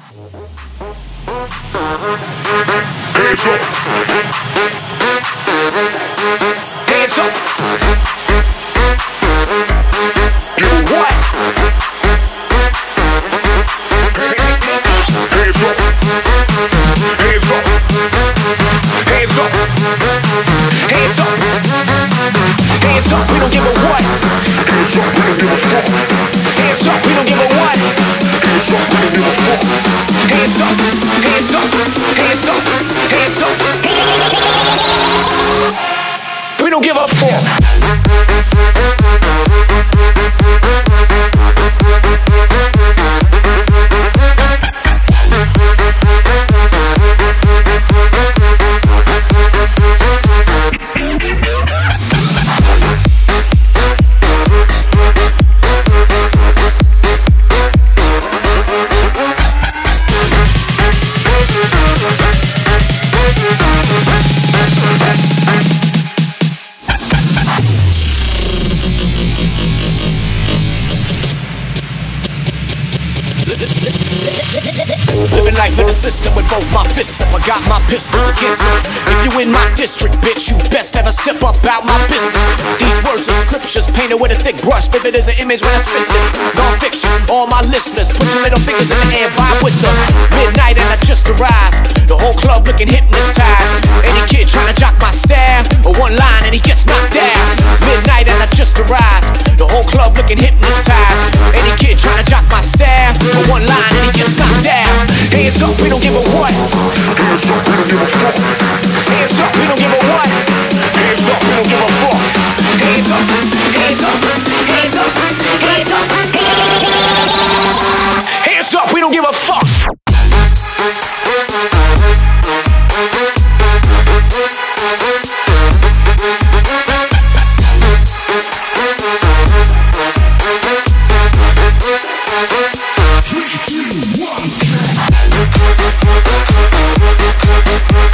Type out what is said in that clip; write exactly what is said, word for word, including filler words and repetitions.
Hands up. Hands up. You what? Hands up. Hands up. Hands up. Hands up. Hands up. We don't give a what. Hands up. We don't give a fuck. Hands up. We don't give a what. Hands up. We don't give a fuck. Hands up. Hands up. Hands up. Hands up. We don't give a fuck. Living life in the system with both my fists up. I got my pistols against them. If you in my district, bitch, you best ever step up out my business. These words are scriptures painted with a thick brush. Vivid as an image when I spit this. Non-fiction, all my listeners, put your little fingers in the air, vibe with us. Midnight and I just arrived. The whole club looking hypnotized. Any kid trying to jock my style, or one line and he gets knocked down. Midnight and I just arrived. The whole club looking hypnotized. Any kid trying to jock my style, or one line and he gets knocked down. Hands up, we don't give a what. Hands up, we don't give a fuck. Hands up, we don't give a what. Hands up, we don't give a fuck. Hands up, hands up, hands up, hands up, hands up, we don't give a fuck. Three, two, one.